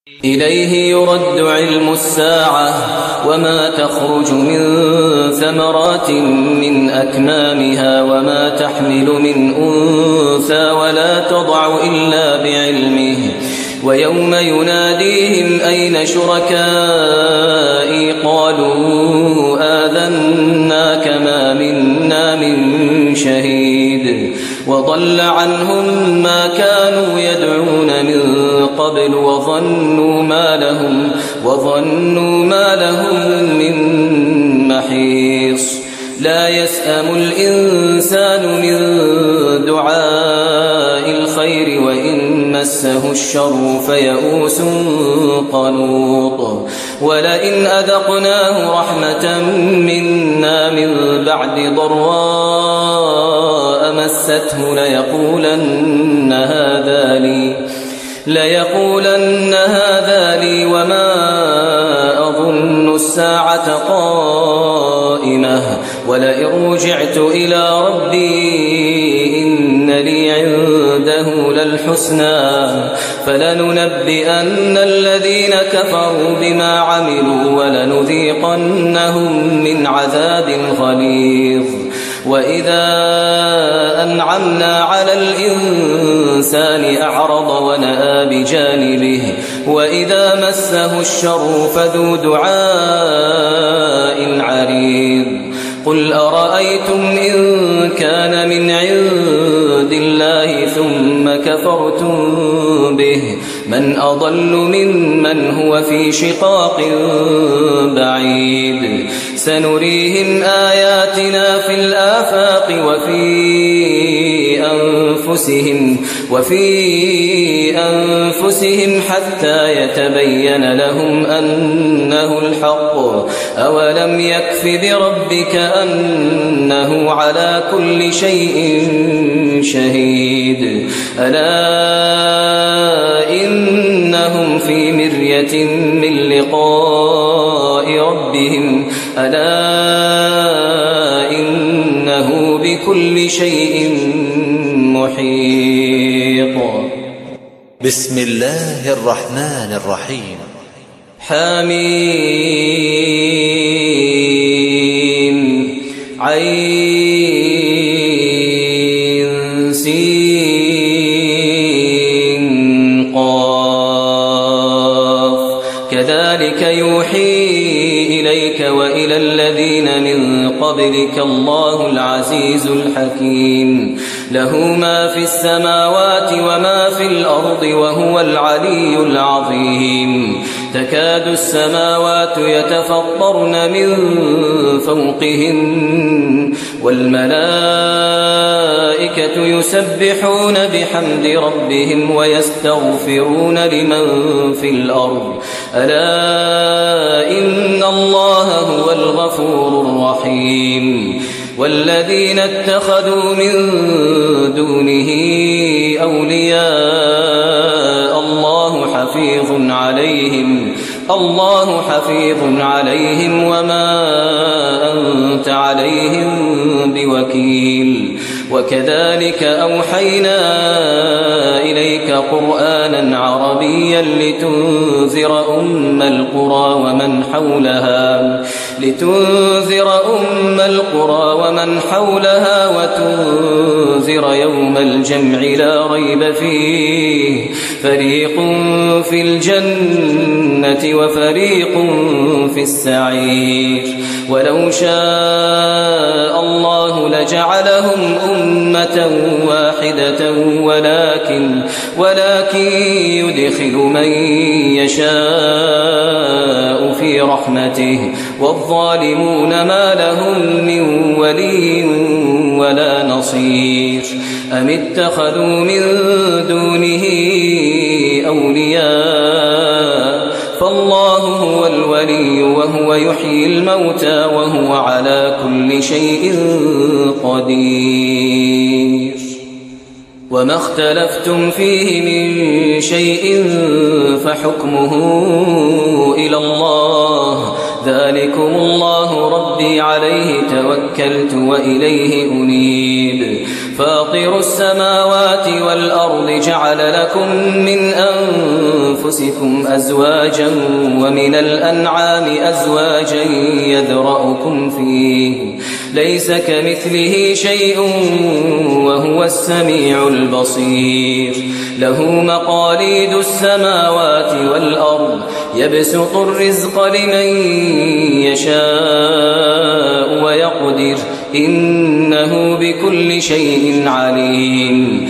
إليه يرد علم الساعة وما تخرج من ثمرات من أكمامها وما تحمل من أنثى ولا تضع إلا بعلمه ويوم يناديهم أين شركائي قالوا آذناك ما منا من شهيد وضل عنهم ما كانوا يدعون من قبل وظنوا ما لهم من محيص لا يسأم الإنسان من دعاء الخير وإن مسه الشر فيئوس قنوط ولئن أذقناه رحمة منا من بعد ضراء مسته ليقولن هذا لي وما أظن الساعة قائمة ولئن رجعت إلى ربي إن لي عنده للحسنى فلننبئن الذين كفروا بما عملوا ولنذيقنهم من عذاب غليظ وإذا أنعمنا على الإنسان أعرض ونأى بجانبه وإذا مسه الشر فذو دعاء عريض قل أرأيتم إن كان من عند الله ثم كفرتم به من أضل ممن هو في شقاق بعيد سنريهم آياتنا في الآفاق وفي أنفسهم حتى يتبين لهم أنه الحق أولم يكف بربك أنه على كل شيء شهيد ألا إنهم في مرية من لقاء ربهم ألا إنه بكل شيء محيط بسم الله الرحمن الرحيم حميم عين سين قاف كذلك يوحي إليك وإلى الذين من قبلك الله العزيز الحكيم له ما في السماوات وما في الأرض وهو العلي العظيم تكاد السماوات يتفطرن من فوقهن والملائكة يسبحون بحمد ربهم ويستغفرون لمن في الأرض ألا إن الله هو الغفور الرحيم والذين اتخذوا من دونه أولياء الله حفيظ عليهم وما أنت عليهم بوكيل وكذلك أوحينا إليك قرآنا عربيا لتنذر أم القرى ومن حولها وتنذر يوم الجمع لا ريب فيه فريق في الجنة وفريق في السعير ولو شاء الله لجعلهم أمة واحدة ولكن يدخل من يشاء في رحمته والظالمون ما لهم من ولي ولا نصير أم اتخذوا من دونه أولياء فالله هو الولي وهو يحيي الموتى وهو على كل شيء قدير وما اختلفتم فيه من شيء فحكمه إلى الله ذلكم الله ربي عليه توكلت وإليه أنيب فاطر السماوات والأرض جعل لكم من أنفسكم أزواجا ومن الأنعام أزواجا يذرأكم فيه ليس كمثله شيء وهو السميع البصير له مقاليد السماوات والأرض يبسط الرزق لمن يشاء ويقدر إنه بكل شيء عليم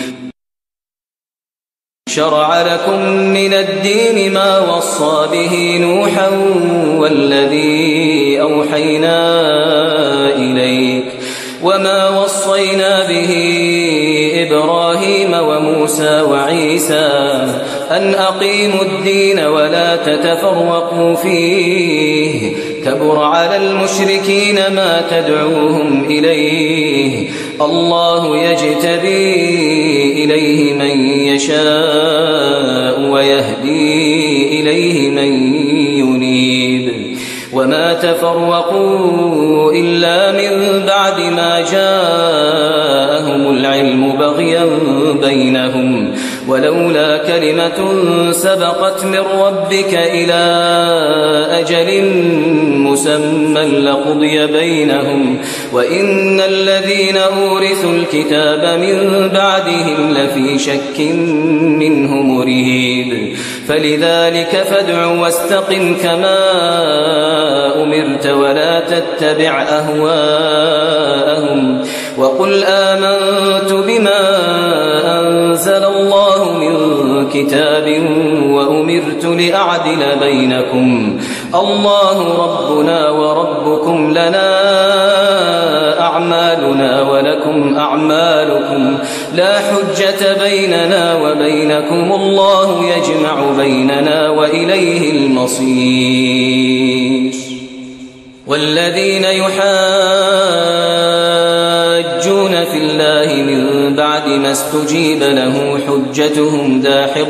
شرع لكم من الدين ما وصى به نوحا والذي أوحينا إليك وما وصينا به إبراهيم وموسى وعيسى أن أقيموا الدين ولا تتفرقوا فيه كبر على المشركين ما تدعوهم إليه الله يجتبي إليه من يشاء ويهدي إليه من ينيب وما تفرقوا إلا من بعد ما جاءهم العلم بغيا بينهم ولولا كلمة سبقت من ربك إلى أجل مسمى لقضي بينهم وإن الذين أورثوا الكتاب من بعدهم لفي شك منه مريب فلذلك فادع واستقم كما أمرت ولا تتبع أهواءهم وقل آمنت بما أنزل الله من كتاب وأمرت لأعدل بينكم الله ربنا وربكم لنا أعمالنا ولكم أعمالكم لا حجة بيننا وبينكم الله يجمع بيننا وإليه المصير والذين يحاجون في الله من بعد ما استجيب له حجتهم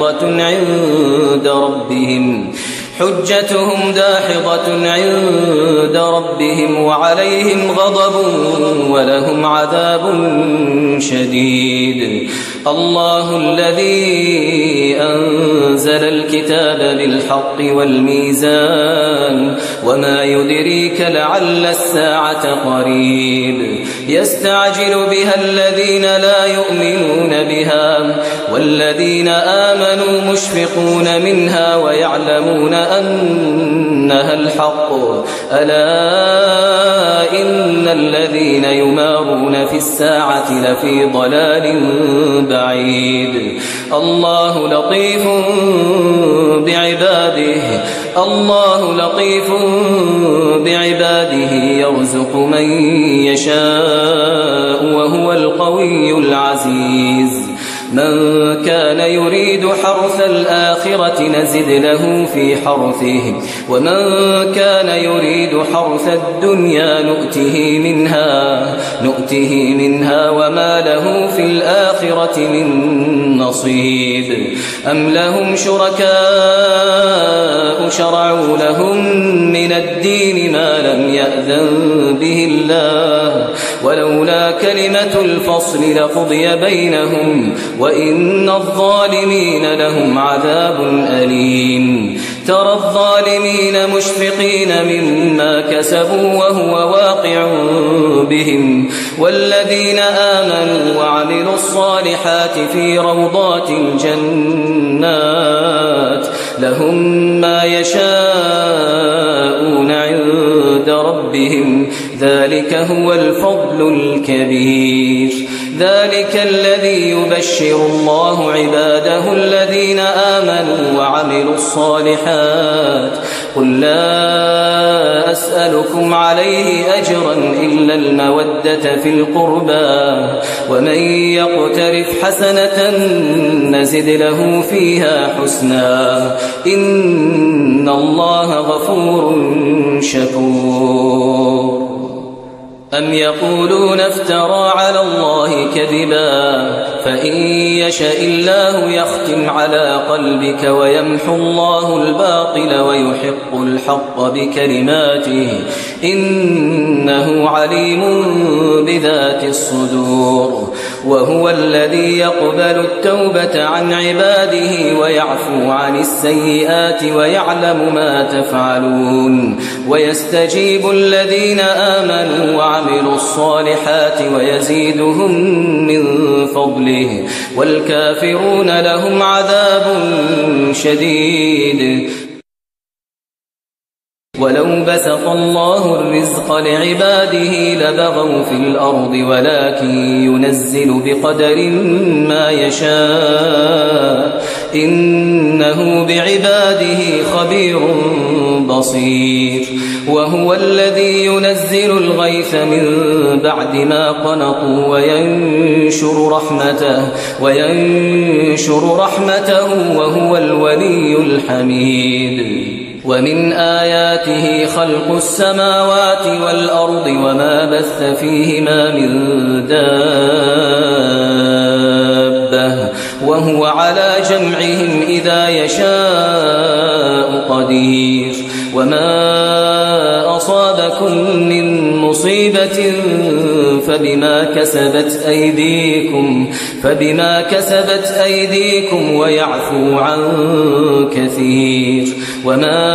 داحضة عند ربهم وعليهم غضب ولهم عذاب شديد الله الذي أنزل الكتاب بالحق والميزان وما يدريك لعل الساعة قريب يستعجل بها الذين لا يؤمنون بها والذين آمنوا مشفقون منها ويعلمون أنها الحق ألا إن الذين يمارون في الساعة لفي ضلال بعيد الله لطيف بعباده يرزق من يشاء وهو القوي العزيز من كان يريد حرث الآخرة نزد له في حرثه ومن كان يريد حرث الدنيا نؤته منها وما له في الآخرة من نصيب أم لهم شركاء شرعوا لهم من الدين ما لم يأذن به الله ولولا كلمة الفصل لقضي بينهم وإن الظالمين لهم عذاب أليم ترى الظالمين مشفقين مما كسبوا وهو واقع بهم والذين آمنوا وعملوا الصالحات في روضات الجنات لهم ما يشاءون عند ربهم ذلك هو الفضل الكبير ذلك الذي يبشر الله عباده الذين آمنوا وعملوا الصالحات قل لا أسألكم عليه أجرا إلا المودة في القربى ومن يقترف حسنة نزد له فيها حسنا إن الله غفور شكور أم يقولون افترى على الله كذبا فإن يشاء الله يختم على قلبك ويمحو الله الباطل ويحق الحق بكلماته إنه عليم بذات الصدور وهو الذي يقبل التوبة عن عباده ويعفو عن السيئات ويعلم ما تفعلون ويستجيب الذين آمنوا وعملوا الصالحات ويزيدهم من فضله والكافرون لهم عذاب شديد ولو بسط الله الرزق لعباده لبغوا في الأرض ولكن ينزل بقدر ما يشاء إنه بعباده خبير بصير وهو الذي ينزل الغيث من بعد ما قنطوا وينشر رحمته وهو الولي الحميد ومن آياته خلق السماوات والأرض وما بث فيهما من دابة وهو على جمعهم إذا يشاء قدير وما أصابكم من مصيبة فبما كسبت أيديكم ويعفو عن كثير وما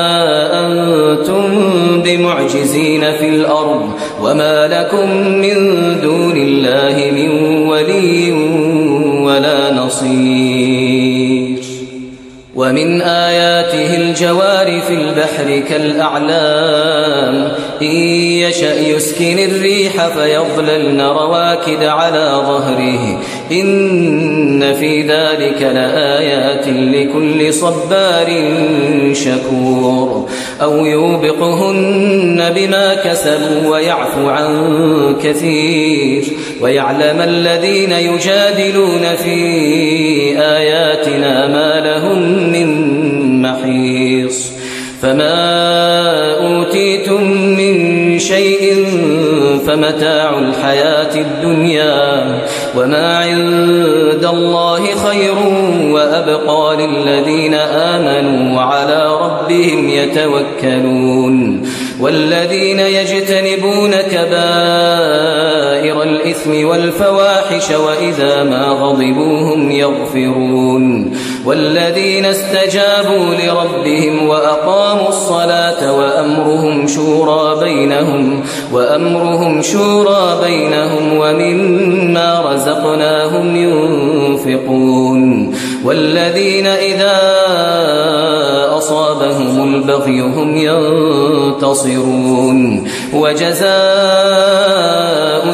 أنتم بمعجزين في الأرض وما لكم من دون الله من ولي ولا نصير ومن آياته الجوار في البحر كالأعلام إن يشأ يسكن الريح فيظللن رواكد على ظهره إن في ذلك لآيات لكل صبار شكور أو يوبقهن بما كسبوا ويعفو عن كثير ويعلم الذين يجادلون في آياتنا ما لهم من محيص فما أوتيتم من شيء فمتاع الحياة الدنيا وما عند الله خير وأبقى للذين آمنوا وعلى ربهم يتوكلون والذين يجتنبون كبائر الإثم والفواحش وإذا ما غضبوا هم يغفرون والذين استجابوا لربهم وأقاموا الصلاة وأمرهم شورى بينهم ومما رزقناهم ينفقون والذين إذا أصابهم البغي هم ينتصرون وجزاء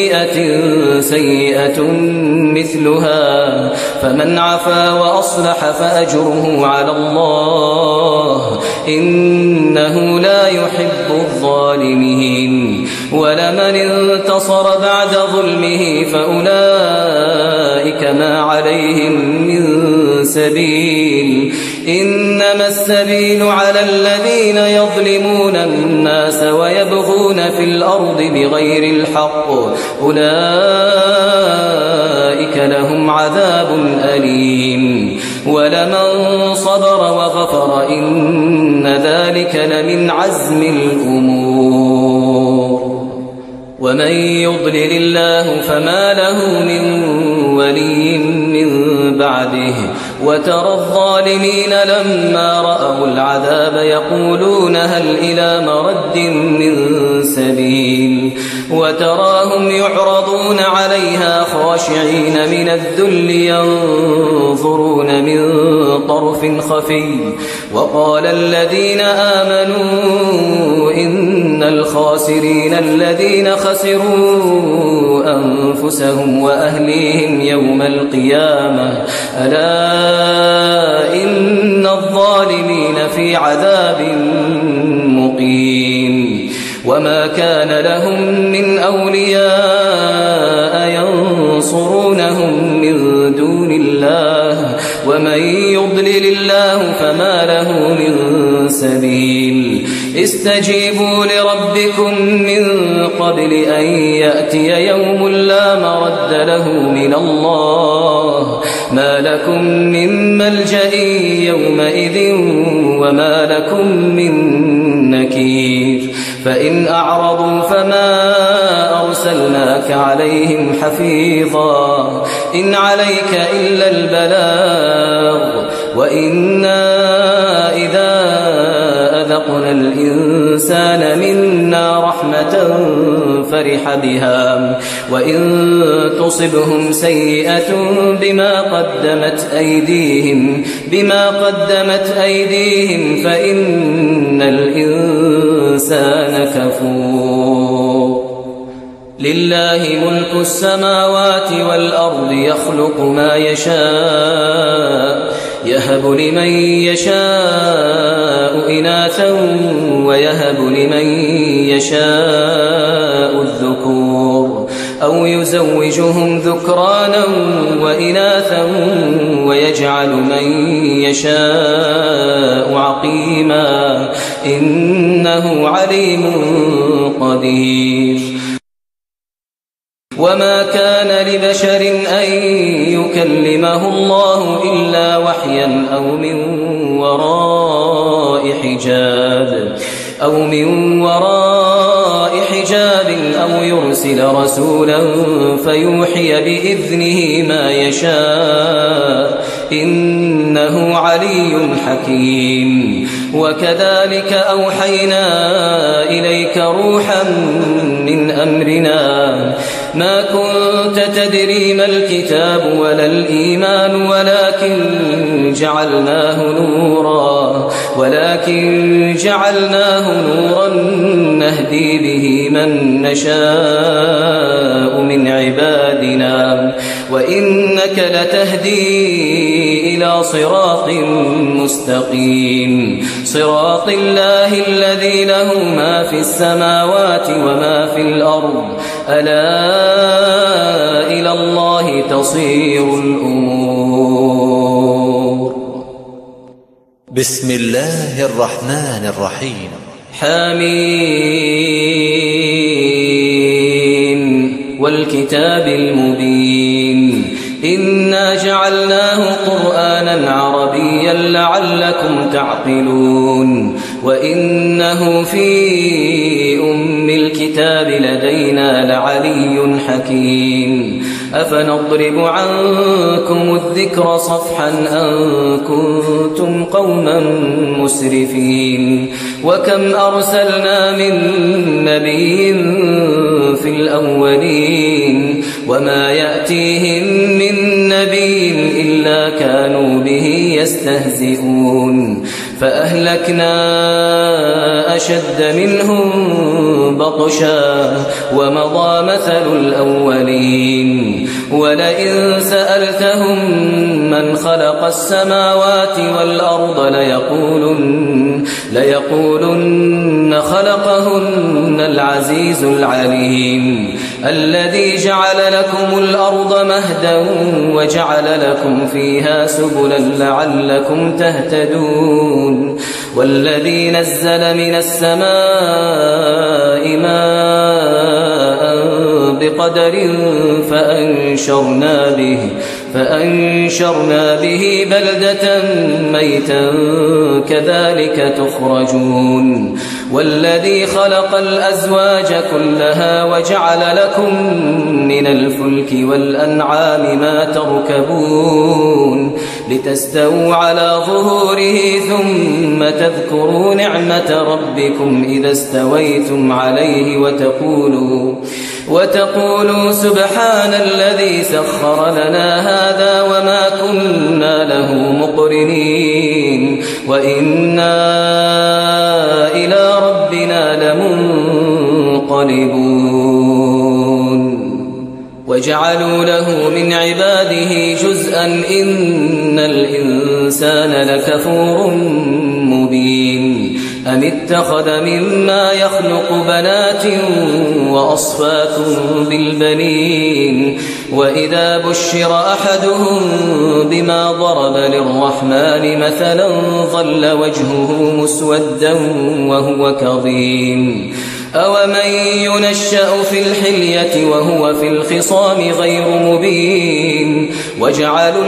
سيئة مثلها فمن عفا وأصلح فأجره على الله إنه لا يحب الظالمين ولمن انتصر بعد ظلمه فأولئك ما عليهم من سبيل إنما السبيل على الذين يظلمون الناس ويبغون في الأرض بغير الحق أولئك لهم عذاب أليم ولمن صبر وغفر إن ذلك لمن عزم الأمور ومن يضلل الله فما له من ولي من بعده وترى الظالمين لما رأوا العذاب يقولون هل إلى مرد من سبيل وتراهم يعرضون عليها خاشعين من الذل ينظرون من طرف خفي وقال الذين آمنوا إن الخاسرين الذين خسروا أنفسهم وأهليهم يوم القيامة ألا إن الظالمين في عذاب مقيم وما كان لهم من أولياء ينصرونهم من دون الله ومن يضلل الله فما له من سبيل استجيبوا لربكم من قبل أن يأتي يوم لا مرد له من الله ما لكم من ملجأ يومئذ وما لكم من نكير فإن أعرضوا فما أرسلناك عليهم حفيظا إن عليك إلا البلاغ وإنا إذا أذقنا الإنسان منا رحمة فرح بها وإن تصبهم سيئة بما قدمت أيديهم فإن الإنسان كفور لله ملك السماوات والأرض يخلق ما يشاء يهب لمن يشاء إناثا ويهب لمن يشاء الذكور أو يزوجهم ذكرانا وإناثا ويجعل من يشاء عقيما إنه عليم قدير وما كان لبشر أن يكلمه الله إلا وحيا أو من وراء حجاب أو يرسل رسولا فيوحي بإذنه ما يشاء إنه علي حكيم وكذلك أوحينا إليك روحا من أمرنا ما كنت تدري ما الكتاب ولا الإيمان ولكن جعلناه نورا نهدي به من نشاء من عبادنا وإنك لتهدي إلى صراط مستقيم صراط الله الذي له ما في السماوات وما في الأرض ألا إلى الله تصير الأمور بسم الله الرحمن الرحيم حميم والكتاب المبين إنا جعلناه قرآنا عربيا لعلكم تعقلون وإنه في أم الكتاب لدينا لعلي حكيم أفنضرب عنكم الذكر صفحا أن كنتم قوما مسرفين وكم أرسلنا من نبي في الأولين وما يأتيهم من نبي إلا كانوا به يستهزئون فأهلكنا أشد منهم بطشا ومضى مثل الأولين ولئن سألتهم من خلق السماوات والأرض ليقولن خلقهن العزيز العليم الذي جعل لكم الأرض مهدا وجعل لكم فيها سبلا لعلكم تهتدون والذي نزل من السماء ماء بقدر فأنشرنا به بلدة ميتا كذلك تخرجون والذي خلق الأزواج كلها وجعل لكم من الفلك والأنعام ما تركبون لتستووا على ظهوره ثم تذكروا نعمة ربكم إذا استويتم عليه وتقولوا سبحان الذي سخر لنا هذا وما كنا له مقرنين وإنا إلى ربنا لمنقلبون وجعلوا له من عباده جزءا إن الإنسان لكفور مبين أم اتخذ مما يخلق بنات وأصفاكم بالبنين وإذا بشر أحدهم بما ضرب للرحمن مثلا ظل وجهه مسودا وهو كظيم أومن ينشأ في الحلية وهو في الخصام غير مبين وجعلوا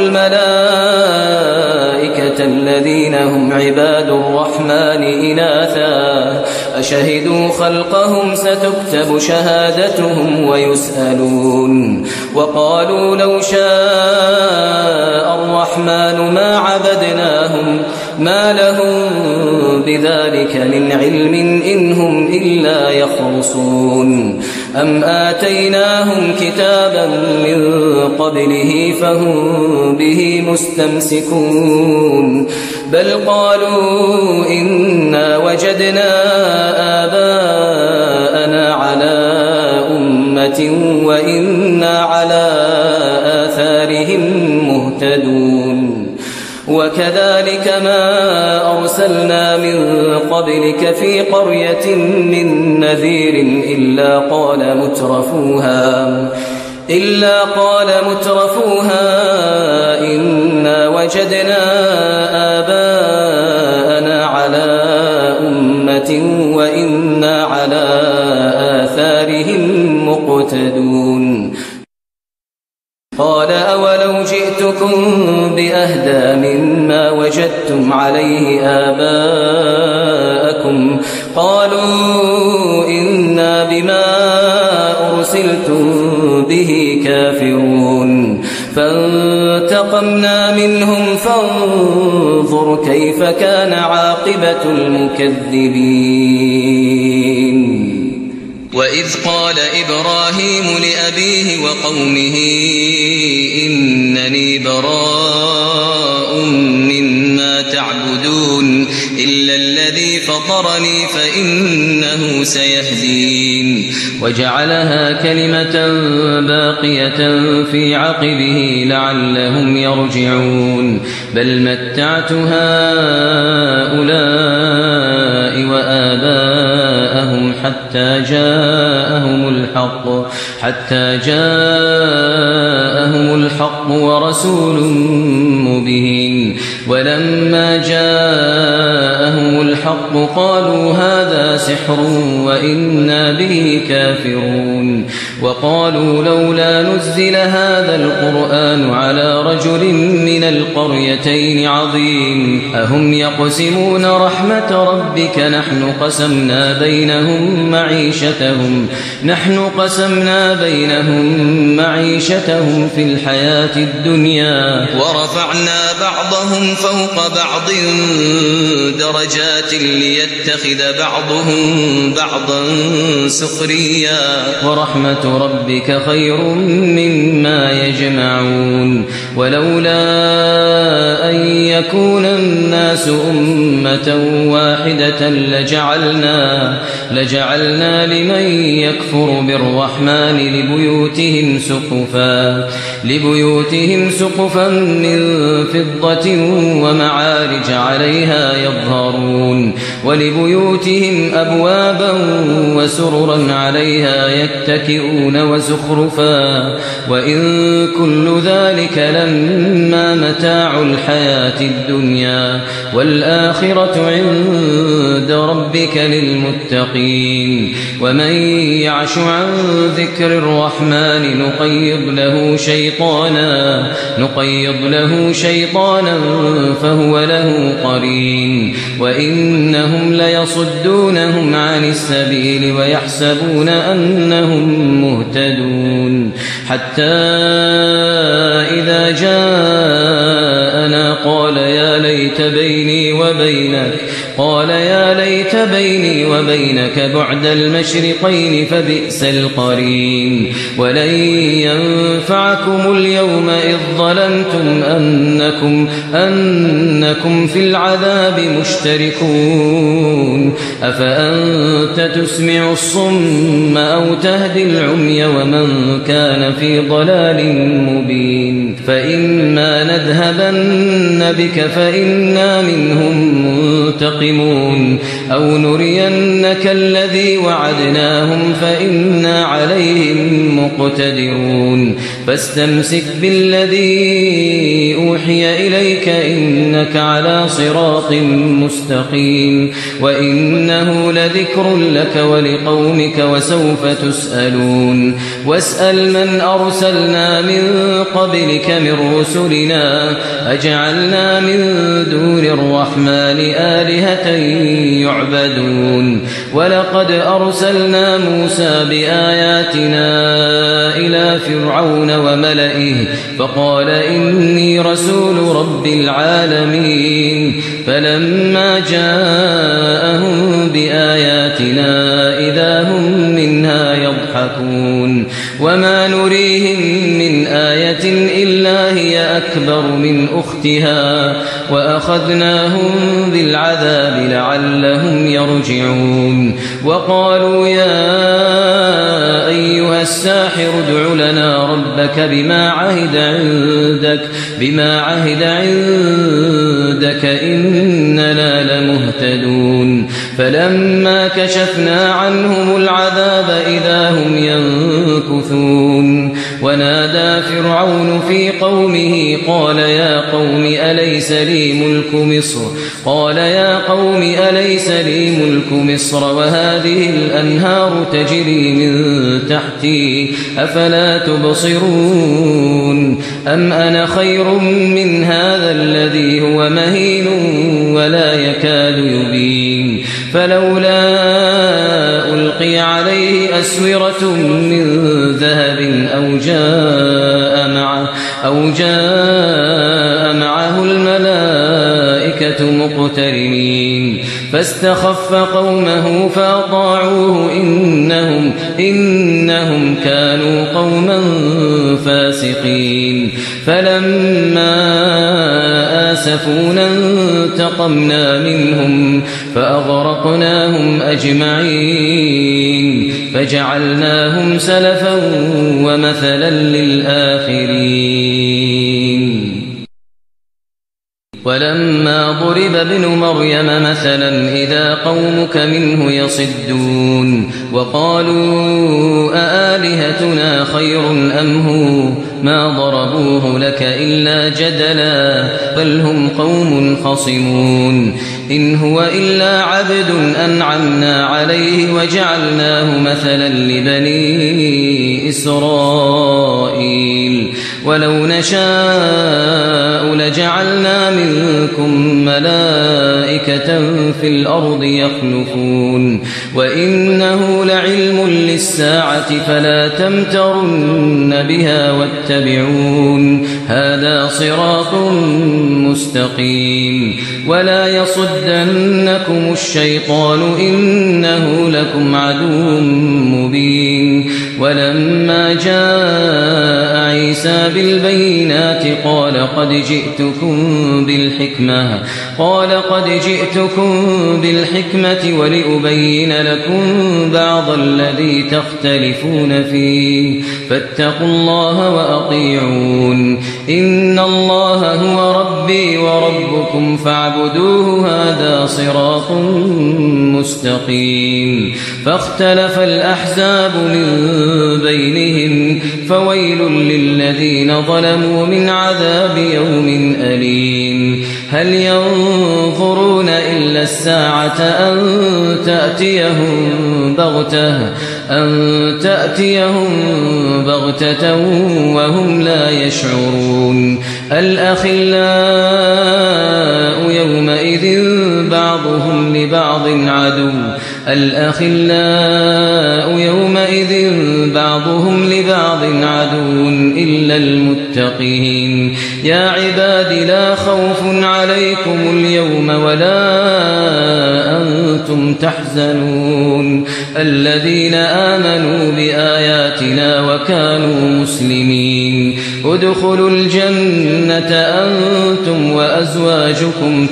الملائكة الذين هم عباد الرحمن إناثا أشهدوا خلقهم ستكتب شهادتهم ويسألون وقالوا لو شاء الرحمن ما عبدناهم ما لهم بذلك من علم إن هم إلا يخرصون أم آتيناهم كتابا من قبله فهم به مستمسكون بل قالوا إنا وجدنا آباءنا على أمة وإنا على آثارهم مهتدون وكذلك ما أرسلنا من قبلك في قرية من نذير إلا قال مترفوها إنا وجدنا آباءنا على أمة وإنا على آثارهم مقتدون قال أولو جئتكم بأهدى مما وجدتم عليه آباءكم قالوا إنا بما أرسلتم به كافرون فانتقمنا منهم فانظر كيف كان عاقبة المكذبين وإذ قال إبراهيم لأبيه وقومه إنني براء مما تعبدون إلا الذي فطرني فإنه سيهدين وجعلها كلمة باقية في عقبه لعلهم يرجعون بل متعت هؤلاء وآباءهم حتى جاءهم الحق ورسول مبين ولما جاءهم الحق قالوا هذا سحر وإنا به كافرون وقالوا لولا نزل هذا القرآن على رجل من القريتين عظيم أهم يقسمون رحمة ربك نحن قسمنا بينهم معيشتهم في الحياة الدنيا ورفعنا بعضهم فوق بعض درجات ليتخذ بعضهم بعضا سخريا ورحمة ربك خير مما يجمعون ولولا أن يكون الناس أمة واحدة لجعلنا لمن يكفر بالرحمن لبيوتهم سقفا من فضة ومعارج عليها يظهرون ولبيوتهم أبوابا وسررا عليها يتكئون وزخرفا وإن كل ذلك لما متاع الحياة الدنيا والآخرة عند ربك للمتقين ومن يعش عن ذكر الرحمن نقيض له شيطانا فهو له قرين وإنهم ليصدونهم عن السبيل ويحسبون أنهم مهتدون حتى إذا جاءنا قال يا ليت بيني وبينك بعد المشرقين فبئس القرين ولن ينفعكم اليوم إذ ظلمتم أنكم في العذاب مشتركون أفأنت تسمع الصم أو تهدي العمي ومن كان في ضلال مبين فإما نذهبن بك فإنا منهم منتقمون أو نرينك الذي وعدناهم فإنا عليهم مقتدرون فاستمسك بالذي أوحي إليك إنك على صراط مستقيم وإنه لذكر لك ولقومك وسوف تسألون واسأل من أرسلنا من قبلك من رسلنا أجعلنا من دون الرحمن آلهة يعبدون ولقد أرسلنا موسى بآياتنا إلى فرعون وملئه فقال إني رسول رب العالمين فلما جاءهم بآياتنا إذا هم منها يضحكون وما نريهم من آية إلا هي أكبر من أختها وأخذناهم بالعذاب لعلهم يرجعون وقالوا يا أيها الساحر ادع لنا ربك بما عهد عندك إننا لمهتدون فلما كشفنا عنهم العذاب إذا هم ينكثون ونادى فرعون في قومه قال يا قوم أليس لي ملك مصر وهذه الأنهار تجري من تحتي أفلا تبصرون أم أنا خير من هذا الذي هو مهين ولا يكاد يبين فلولا ألقي عليه أسورة من ذهب أو جاء معه الملائكة مقترنين فاستخف قومه فأطاعوه إنهم كانوا قوما فاسقين فلما آسفونا انتقمنا منهم فأغرقناهم أجمعين فجعلناهم سلفا ومثلا للآخرين ولما ضرب ابن مريم مثلا إذا قومك منه يصدون وقالوا أآلهتنا خير أم هو ما ضربوه لك إلا جدلا بل هم قوم خصمون إن هو إلا عبد أنعمنا عليه وجعلناه مثلا لبني إسرائيل ولو نشاء لجعلنا منكم ملائكة في الأرض يخلفون وإنه لعلم للساعة فلا تمترن بها واتبعون هذا صراط مستقيم ولا يصدنكم الشيطان إنه لكم عدو مبين ولما جاء عيسى بالبينات قال قد جئتكم بالحكمة ولأبين لكم بعض الذي تختلفون فيه فاتقوا الله وأطيعون إن الله هو ربي وربكم فاعبدوه هذا صراط مستقيم فاختلف الأحزاب من بينهم فويل للذين ظلموا من عذاب يوم أليم هل ينظرون إلا الساعة أن تأتيهم بغتة وهم لا يشعرون الأخلاء يومئذ بعضهم لبعض عدو إلا المتقين يا عباد لا خوف عليكم اليوم ولا أنتم تحزنون الذين آمنوا بآياتنا وكانوا مسلمين ادخلوا الجنة أنتم وأزواجكم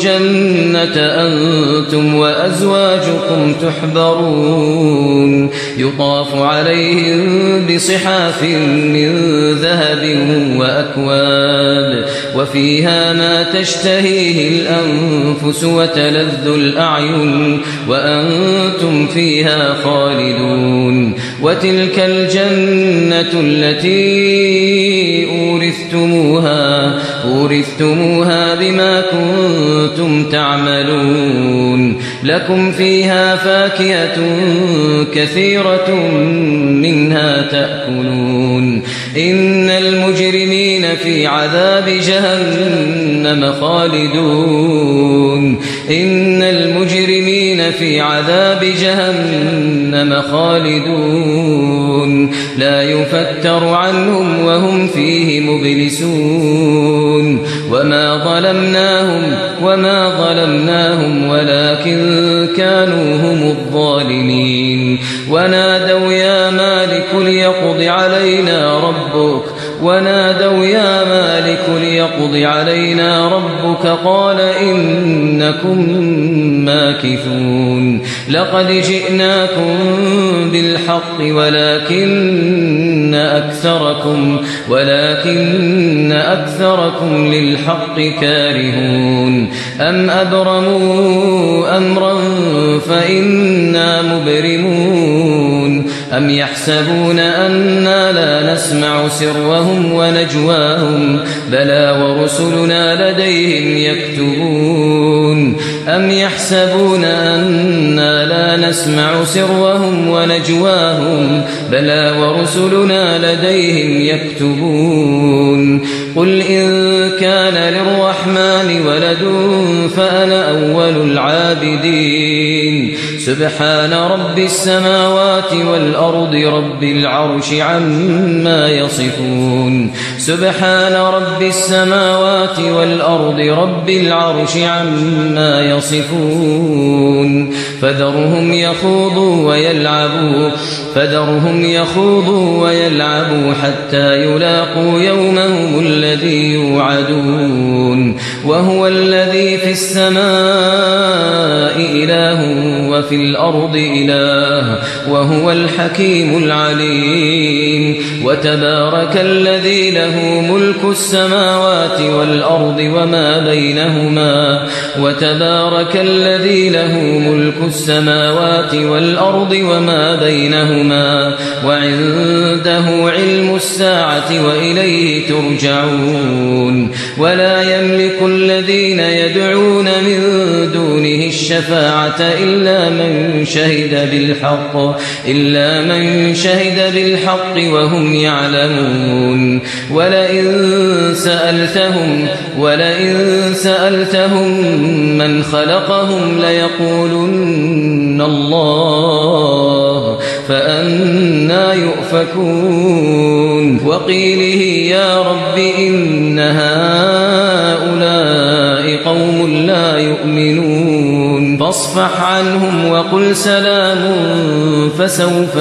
تحبرون يطاف عليهم بصحاف من ذهب وأكواب وفيها ما تشتهيه الأنفس وتلذ الأعين وأنتم فيها خالدون وتلك الجنة التي أورثتموها بما كنتم تعملون لكم فيها فاكهة كثيرة منها تأكلون إن المجرمين في عذاب جهنم خالدون إن المجرمين في عذاب جهنم خالدون لا يفتر عنهم وهم فيه مبلسون وما ظلمناهم ولكن كانوا هم الظالمين ونادوا يا مالك ليقض علينا ربك قال إنكم ماكثون لقد جئناكم بالحق ولكن أكثركم للحق كارهون أم أبرموا أمرا فإنا مبرمون أم يحسبون أنا لا نسمع سرهم ونجواهم بلى ورسلنا لديهم يكتبون أم يحسبون أنا لا نسمع سرهم ونجواهم بلى ورسلنا لديهم يكتبون قل إن كان للرحمن ولد فأنا أول العابدين سبحان رب السماوات والأرض رب العرش عما يصفون سبحان رب السماوات والأرض رب العرش عما يصفون فذرهم يخوضوا ويلعبوا حتى يلاقوا يومهم الذي يوعدون وهو الذي في السماء إله وفي الأرض إله وهو الحكيم العليم وتبارك الذي له ملك السماوات والأرض وما بينهما وعنده علم الساعة وإليه ترجعون ولا يملك الذين يدعون من دونه الشفاعة إلا من شهد بالحق وهم يعلمون ولئن سألتهم من خلقهم ليقولن الله فأنى يؤفكون وقيله يا رب إن هؤلاء قوم لا يؤمنون فاصفح عنهم وقل سلام فسوف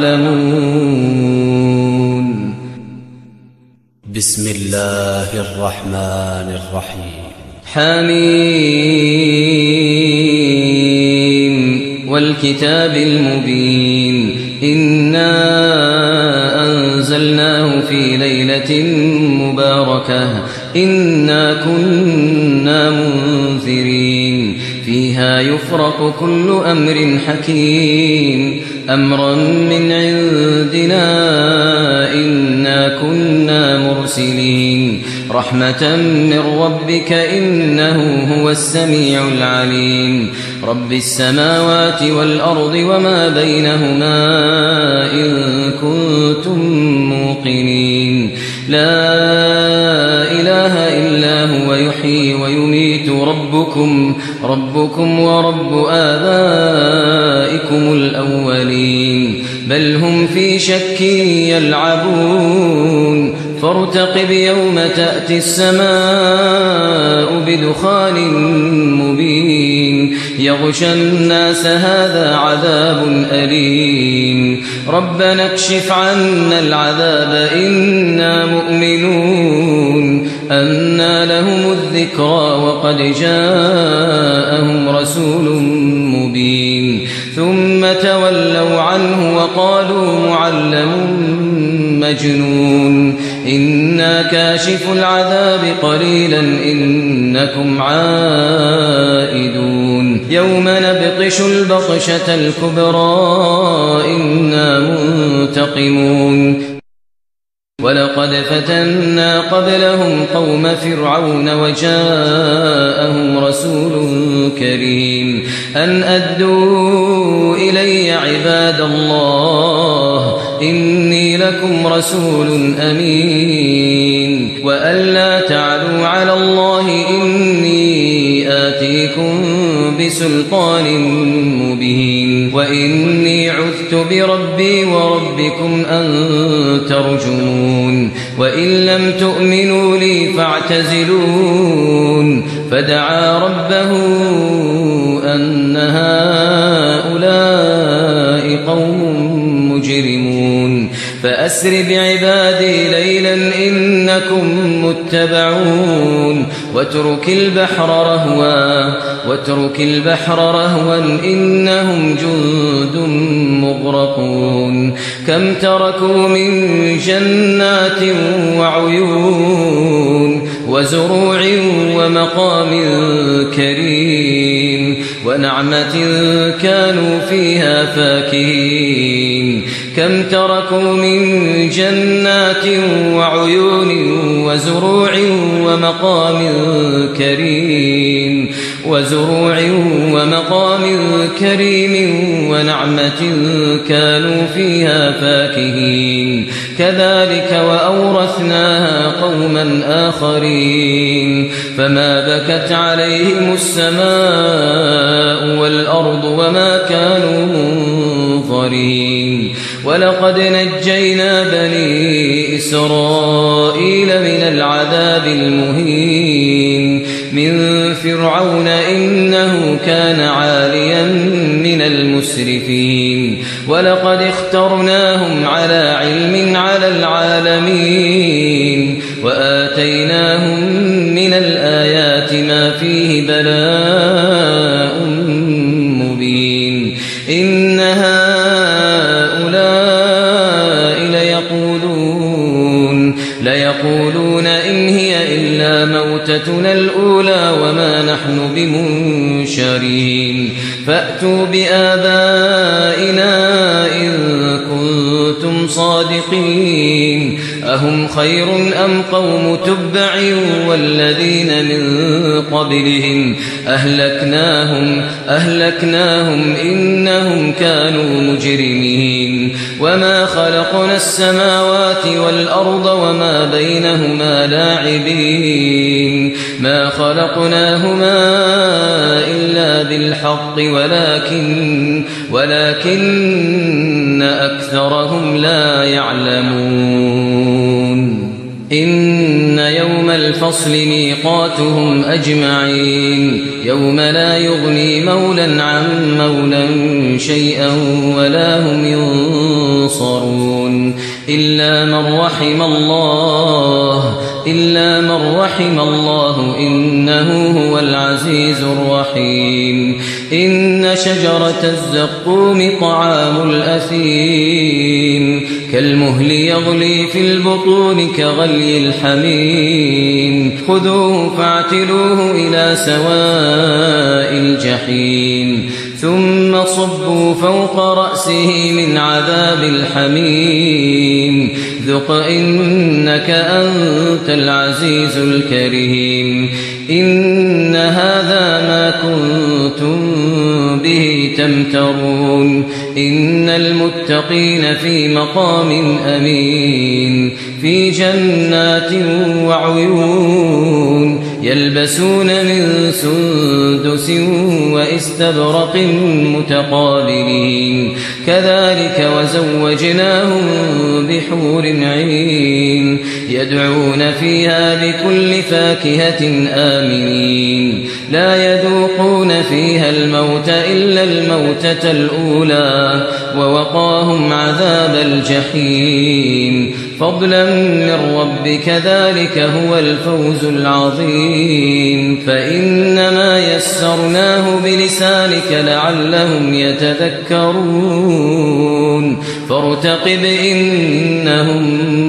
يعلمون بسم الله الرحمن الرحيم حميم والكتاب المبين إنا أنزلناه في ليلة مباركة إنا كنا منذرين فيها يفرق كل أمر حكيم أمرا من عندنا إنا كنا مرسلين رحمة من ربك إنه هو السميع العليم رب السماوات والأرض وما بينهما إن كنتم موقنين لا إله إلا هو يحيي ويميت ربكم ورب آبائكم الأولين بل هم في شك يلعبون فارتقب يوم تأتي السماء بدخان مبين يغشى الناس هذا عذاب أليم ربنا اكشف عنا العذاب إنا مؤمنون أنى لهم الذكرى وقد جاءهم رسول مبين ثم تولوا عنه وقالوا معلم مجنون إنا كاشف العذاب قليلا إنكم عائدون يوم نبطش البطشة الكبرى إنا منتقمون ولقد فتنا قبلهم قوم فرعون وجاءهم رسول كريم أن أدوا إلي عباد الله إني لكم رسول أمين وأن لا تعلوا على الله إني آتيكم بسلطان مبين وإني عذت بربي وربكم أن ترجمون وإن لم تؤمنوا لي فاعتزلون فدعا ربه أن هؤلاء قوم مجرمون فأسر بعبادي ليلا إنكم متبعون واترك البحر رهوا إنهم جند مغرقون كم تركوا من جنات وعيون وزروع ومقام كريم ونعمة كانوا فيها فاكهين كم تركوا من جنات وعيون وزروع ومقام كريم ونعمة كانوا فيها فاكهين كذلك وأورثناها قوما آخرين فما بكت عليهم السماء والأرض وما كانوا منظرين ولقد نجينا بني إسرائيل من العذاب المهين من فرعون إنه كان عاليا من المسرفين ولقد اخترناهم على علم على العالمين وآتيناهم من الآيات ما فيه بلاء مبين إن هؤلاء ليقولون إن هي إلا موتتنا الأولى وما نحن بمنشرين فأتوا بآبائنا إن كنتم صادقين أهم خير أم قوم تبع والذين من قبلهم أهلكناهم إنهم كانوا مجرمين وما خلقنا السماوات والأرض وما بينهما لاعبين ما خلقناهما إلا بالحق ولكن أكثرهم لا يعلمون إن يوم الفصل ميقاتهم أجمعين يوم لا يغني مولى عن مولى شيئا ولا هم ينصرون إلا من رحم الله إنه هو العزيز الرحيم إن شجرة الزقوم طعام الأثيم كالمهل يغلي في البطون كغلي الحميم خذوه فاعتلوه إلى سواء الجحيم ثم صبوا فوق رأسه من عذاب الحميم ذق إنك أنت العزيز الكريم إن هذا ما كنتم به تمترون إن المتقين في مقام أمين في جنات وعيون يلبسون من سندس واستبرق متقابلين كذلك وزوجناهم بحور عين يدعون فيها بكل فاكهة آمنين لا يذوقون فيها الموت إلا الموتة الأولى ووقاهم عذاب الجحيم فضلا من ربك ذلك هو الفوز العظيم فإنما يسرناه بلسانك لعلهم يتذكرون فارتقب إنهم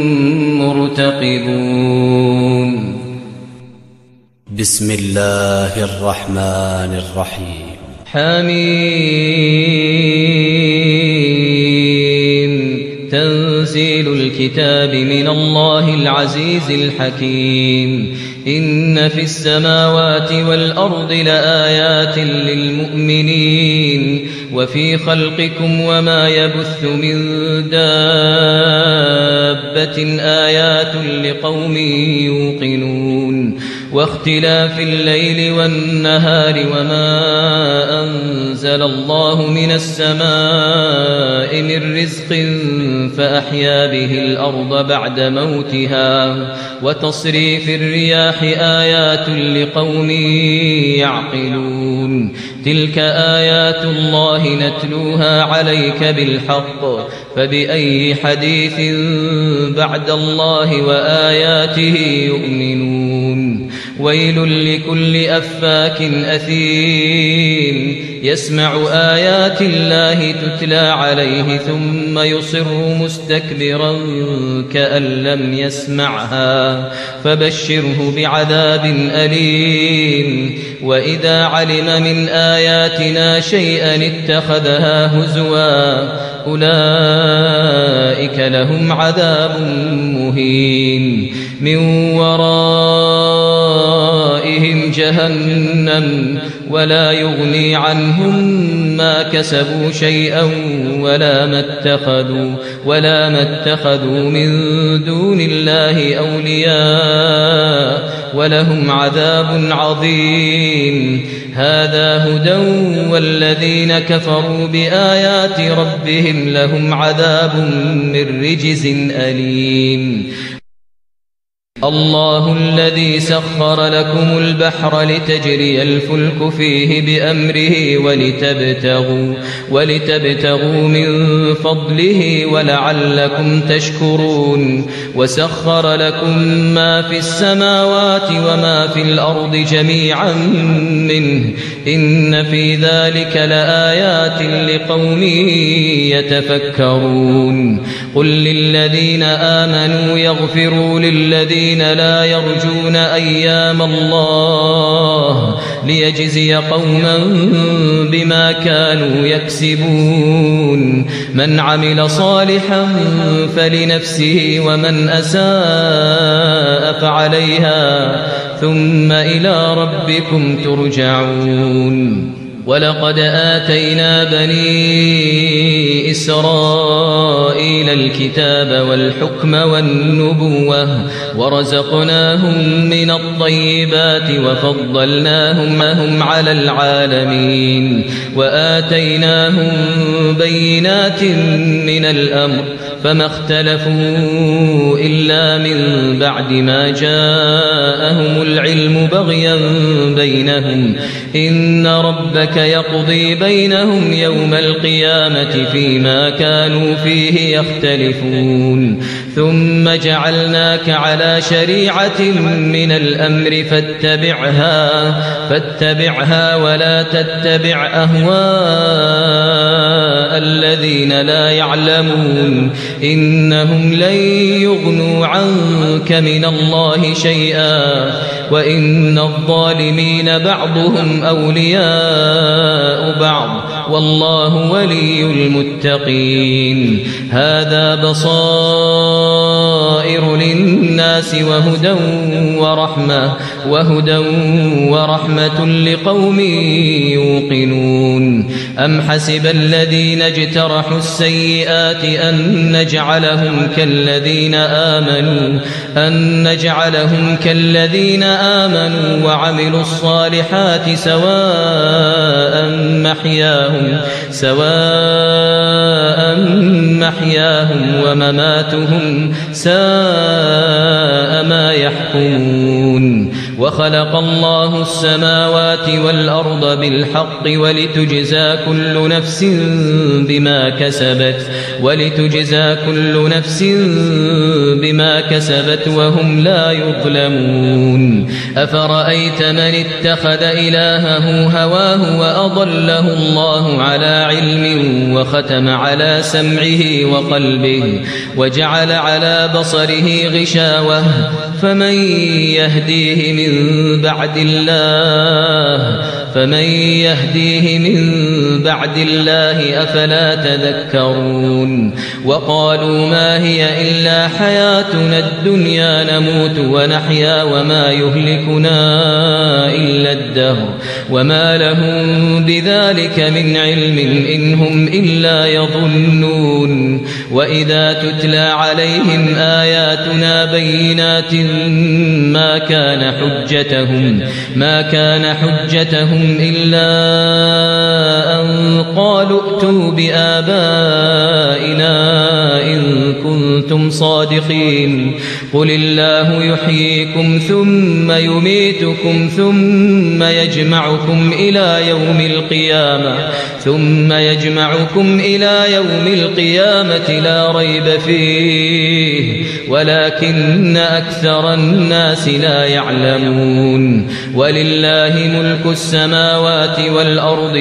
مرتقبون. بسم الله الرحمن الرحيم. حميم. تنزيل الكتاب من الله العزيز الحكيم. إن في السماوات والأرض لآيات للمؤمنين وفي خلقكم وما يبث من دابة آيات لقوم يوقنون واختلاف الليل والنهار وما أنزل الله من السماء من رزق فأحيا به الأرض بعد موتها وتصريف الرياح آيات لقوم يعقلون تلك آيات الله نتلوها عليك بالحق فبأي حديث بعد الله وآياته يؤمنون. ويل لكل أفاك أثيم يسمع آيات الله تتلى عليه ثم يصر مستكبرا كأن لم يسمعها فبشره بعذاب أليم. وإذا علم من آياتنا شيئا اتخذها هزوا أولئك لهم عذاب مهين من ورائهم جهنم ولا يغني عنهم ما كسبوا شيئا ولا ما اتخذوا من دون الله أولياء ولهم عذاب عظيم. هذا هدى والذين كفروا بآيات ربهم لهم عذاب من رجز أليم. الله الذي سخر لكم البحر لتجري الفلك فيه بأمره ولتبتغوا من فضله ولعلكم تشكرون. وسخر لكم ما في السماوات وما في الأرض جميعا منه إن في ذلك لآيات لقوم يتفكرون. قل للذين آمنوا يغفروا للذين لا يرجون أيام الله ليجزي قوما بما كانوا يكسبون. من عمل صالحا فلنفسه ومن أساء فعليها ثم إلى ربكم ترجعون. ولقد آتينا بني إسرائيل الكتاب والحكم والنبوة ورزقناهم من الطيبات وفضلناهم على العالمين وآتيناهم بينات من الأمر فما اختلفوا إلا من بعد ما جاءهم العلم بغيا بينهم إن ربك يقضي بينهم يوم القيامة فيما كانوا فيه يختلفون. ثم جعلناك على شريعة من الأمر فاتبعها ولا تتبع أهواء الذين لا يعلمون إنهم لن يغنوا عنك من الله شيئا وإن الظالمين بعضهم أولياء بعض والله ولي المتقين. هذا بصائر للناس وهدى ورحمة لقوم يوقنون. أم حسب الذين اجترحوا السيئات أن نجعلهم كالذين آمنوا وعملوا الصالحات سواء محياهم ومماتهم ساء ما يحكمون. وخلق الله السماوات والأرض بالحق ولتجزى كل نفس بما كسبت وهم لا يظلمون أفرأيت من اتخذ إلهه هواه وأضله الله على علم وختم على سمعه وقلبه وجعل على بصره غشاوة فمن يهديه من بعد الله أفلا تذكرون وقالوا ما هي إلا حياتنا الدنيا نموت ونحيا وما يهلكنا إلا الدهر وما لهم بذلك من علم إن هم إلا يظنون وإذا تتلى عليهم آياتنا بينات ما كان حجتهم إلا أن قالوا ائتوا بآبائنا إن كنتم صادقين قل الله يحييكم ثم يميتكم ثم يجمعكم إلى يوم القيامة لا ريب فيه ولكن أكثر الناس لا يعلمون ولله ملك السماوات والأرض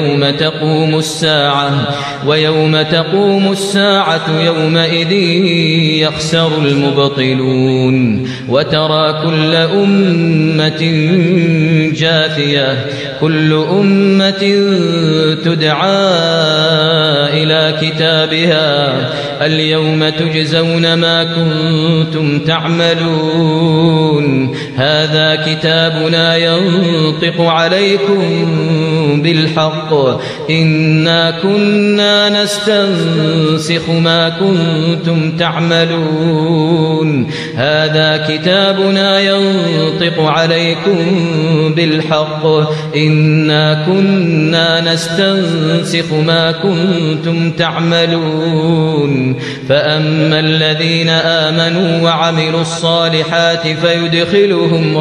ويوم تقوم الساعة يومئذ يخسر المبطلون وترى كل أمة جاثية كل أمة تدعى إلى كتابها اليوم تجزون ما كنتم تعملون هذا كتابنا ينطق عليكم بالحق إنا كنا نستنسخ ما كنتم تعملون هذا كتابنا ينطق عليكم بالحق إنا كنا نستنسخ ما كنتم تعملون فأما الذين آمنوا وعملوا الصالحات فيدخلهم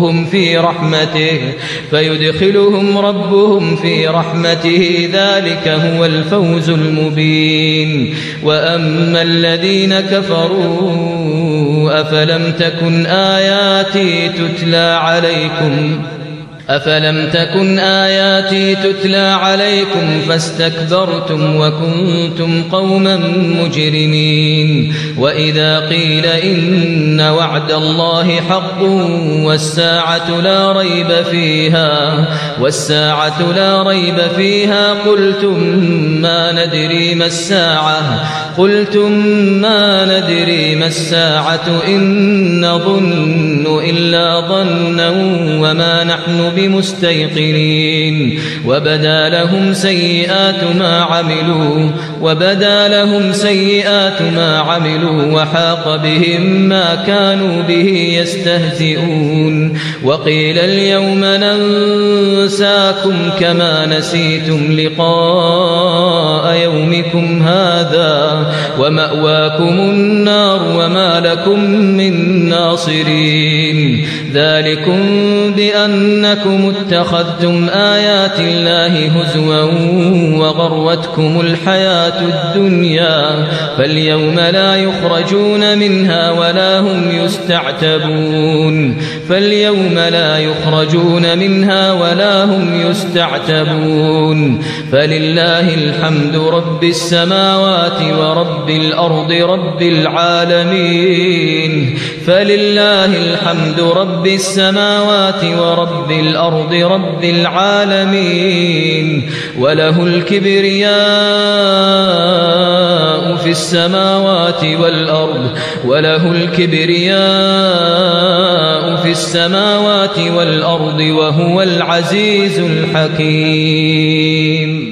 ربهم في رحمته ذلك هو الفوز المبين وأما الذين كفروا أفلم تكن آياتي تتلى عليكم فاستكبرتم وكنتم قوما مجرمين وإذا قيل إن وعد الله حق والساعة لا ريب فيها قلتم ما ندري ما الساعة إن نظن إلا ظنا وما نحن بمستيقنين وبدا لهم سيئات ما عملوا وحاق بهم ما كانوا به يستهزئون وقيل اليوم ننساكم كما نسيتم لقاء يومكم هذا ومأواكم النار وما لكم من ناصرين ذلكم بأنكم اتخذتم آيات الله هزوا وغرتكم الحياة الدنيا فاليوم لا يخرجون منها ولا هم يستعتبون فلله الحمد رب السماوات ورب الأرض رب العالمين وله الكبرياء في السماوات والأرض وهو العزيز الحكيم